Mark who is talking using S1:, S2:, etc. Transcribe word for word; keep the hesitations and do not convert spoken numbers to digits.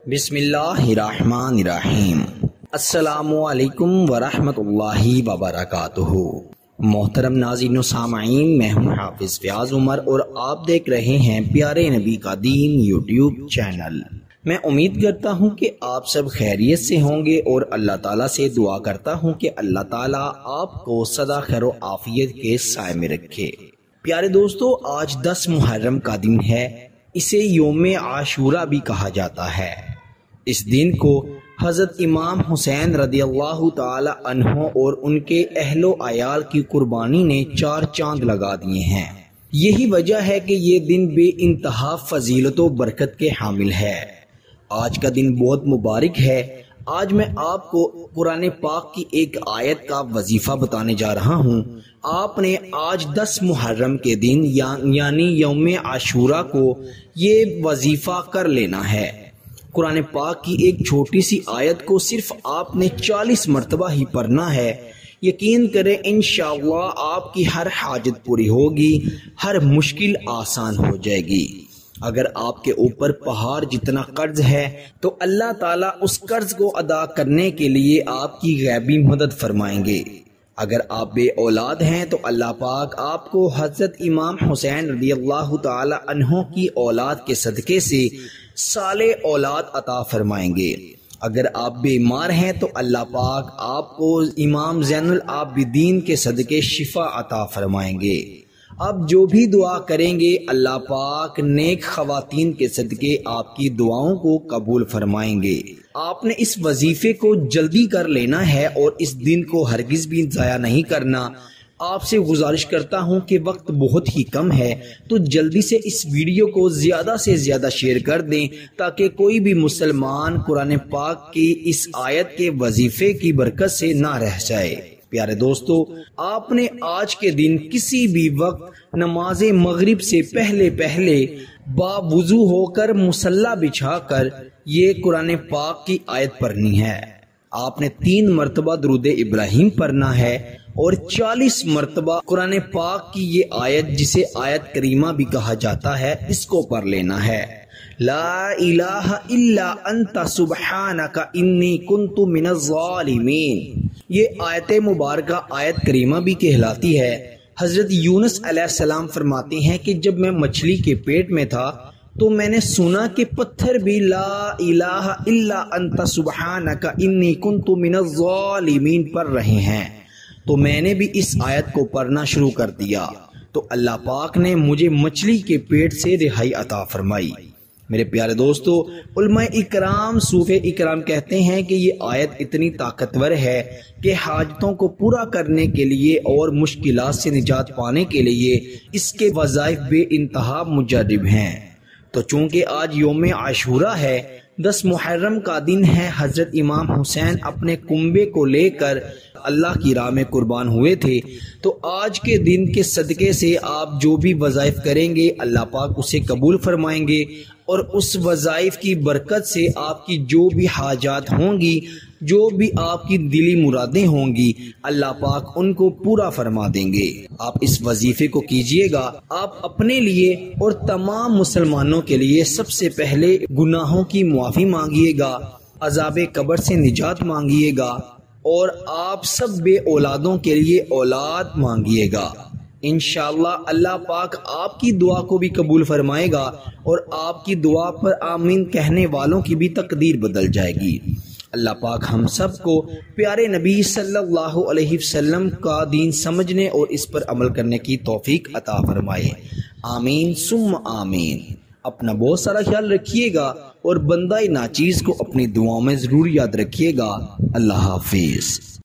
S1: بسم اللہ الرحمن الرحیم۔ السلام علیکم ورحمۃ اللہ وبرکاتہ۔ محترم ناظرین و سامعین، میں ہوں حافظ فیاض عمر اور آپ دیکھ رہے ہیں پیارے نبی کا دین یوٹیوب چینل۔ میں امید کرتا ہوں کہ آپ سب خیریت سے ہوں گے اور اللہ تعالیٰ سے دعا کرتا ہوں کہ اللہ تعالیٰ آپ کو سدا خیر و عافیت کے سائے میں رکھے۔ پیارے دوستو، آج دس محرم کا دن ہے۔ اسے یوم عاشورہ بھی کہا جاتا ہے۔ اس دن کو حضرت امام حسین رضی اللہ تعالی عنہ اور ان کے اہل و عیال کی قربانی نے چار چاند لگا دیے ہیں۔ یہی وجہ ہے کہ یہ دن بے انتہا فضیلت و برکت کے حامل ہے۔ آج کا دن بہت مبارک ہے۔ آج میں آپ کو قرآن پاک کی ایک آیت کا وظیفہ بتانے جا رہا ہوں۔ آپ نے آج دس محرم کے دن یعنی یوم عاشورہ کو یہ وظیفہ کر لینا ہے۔ قرآن پاک کی ایک چھوٹی سی آیت کو صرف آپ نے چالیس مرتبہ ہی پڑھنا ہے۔ یقین کریں انشاءاللہ آپ کی ہر حاجت پوری ہوگی، ہر مشکل آسان ہو جائے گی۔ اگر آپ کے اوپر پہاڑ جتنا قرض ہے تو اللہ تعالیٰ اس قرض کو ادا کرنے کے لیے آپ کی غیبی مدد فرمائیں گے۔ اگر آپ بے اولاد ہیں تو اللہ پاک آپ کو حضرت امام حسین رضی اللہ تعالی عنہ کی اولاد کے صدقے سے صالح اولاد عطا فرمائیں گے۔ اگر آپ بیمار ہیں تو اللہ پاک آپ کو امام زین العابدین کے صدقے شفا عطا فرمائیں گے۔ اب جو بھی دعا کریں گے اللہ پاک نیک خواتین کے صدقے آپ کی دعاؤں کو قبول فرمائیں گے۔ آپ نے اس وظیفے کو جلدی کر لینا ہے اور اس دن کو ہرگز بھی ضائع نہیں کرنا۔ آپ سے گزارش کرتا ہوں کہ وقت بہت ہی کم ہے تو جلدی سے اس ویڈیو کو زیادہ سے زیادہ شیئر کر دیں تاکہ کوئی بھی مسلمان قرآن پاک کی اس آیت کے وظیفے کی برکت سے نہ رہ جائے۔ پیارے دوستو، آپ نے آج کے دن کسی بھی وقت نماز مغرب سے پہلے پہلے باوضو ہو کر مصلی بچھا کر یہ قرآن پاک کی آیت پڑھنی ہے۔ آپ نے تین مرتبہ درود ابراہیم پڑھنا ہے اور چالیس مرتبہ قرآن پاک کی یہ آیت جسے آیت کریمہ بھی کہا جاتا ہے اس کو پڑھ لینا ہے۔ لا الہ الا انت سبحانک انی کنت من الظالمین۔ یہ آیت مبارکہ آیت کریمہ بھی کہلاتی ہے۔ حضرت یونس علیہ السلام فرماتے ہیں کہ جب میں مچھلی کے پیٹ میں تھا تو میں نے سنا کہ پتھر بھی لا الہ الا انت سبحانک انی کنت من الظالمین پڑھ رہے ہیں، تو میں نے بھی اس آیت کو پڑھنا شروع کر دیا تو اللہ پاک نے مجھے مچھلی کے پیٹ سے رہائی عطا فرمائی۔ میرے پیارے دوستو، علماء اکرام صوفے اکرام کہتے ہیں کہ یہ آیت اتنی طاقتور ہے کہ حاجتوں کو پورا کرنے کے لیے اور مشکلات سے نجات پانے کے لیے اس کے وظائف بے انتہا مجرب ہیں۔ تو چونکہ آج یوم عاشورہ ہے، دس محرم کا دن ہے، حضرت امام حسین اپنے کنبے کو لے کر اللہ کی راہ میں قربان ہوئے تھے، تو آج کے دن کے صدقے سے آپ جو بھی وظائف کریں گے اللہ پاک اسے قبول فرمائیں گے اور اس وظائف کی برکت سے آپ کی جو بھی حاجات ہوں گی، جو بھی آپ کی دلی مرادیں ہوں گی، اللہ پاک ان کو پورا فرما دیں گے۔ آپ اس وظیفے کو کیجئے گا، آپ اپنے لیے اور تمام مسلمانوں کے لیے سب سے پہلے گناہوں کی معافی مانگیے گا، عذاب قبر سے نجات مانگیے گا اور آپ سب بے اولادوں کے لیے اولاد مانگیے گا۔ انشاءاللہ اللہ پاک آپ کی دعا کو بھی قبول فرمائے گا اور آپ کی دعا پر آمین کہنے والوں کی بھی تقدیر بدل جائے گی۔ اللہ پاک ہم سب کو پیارے نبی صلی اللہ علیہ وسلم کا دین سمجھنے اور اس پر عمل کرنے کی توفیق عطا فرمائے۔ آمین ثم آمین۔ اپنا بہت سارا خیال رکھیے گا اور بندہ ناچیز کو اپنی دعاؤں میں ضرور یاد رکھیے گا۔ اللہ حافظ۔